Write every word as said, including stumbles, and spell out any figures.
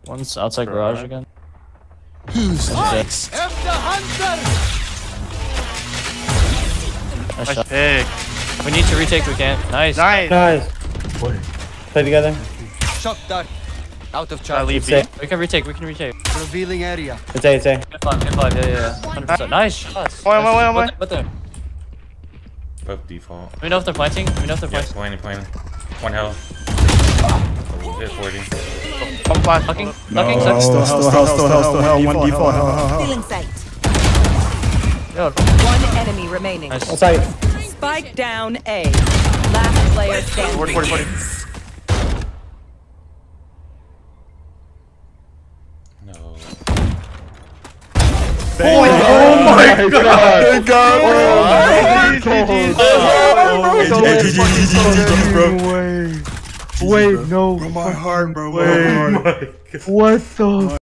One's outside garage right. again. Nice. Nice shot. Pick. We need to retake. We can't. Nice. Nice. Nice. Play together. Shock dart. Out of I charge. leave It's B. We can retake. We can retake. Revealing area. It's A, it's A. Get five. Get five. Yeah, yeah, yeah. one hundred percent. Nice shots. Wait, wait, wait, wait. What there? Both default. Do we know if they're planting? Do we know if they're Yes, planting? planning, planning. One health. Oh, hit forty. Come flash. Fucking. No, Fucking. still, still, still, still, still, still, hell, one default, hell, hell, hell. Stealing sight. Yo. One enemy remaining. Nice. Outside. Spike down A. Last player standing. forty, forty, forty. No. Oh my god! Thank god! Oh, G G. Hey, G G, G G, bro. Wait, wait, no. Bro, my heart, bro. Wait. My heart. What the?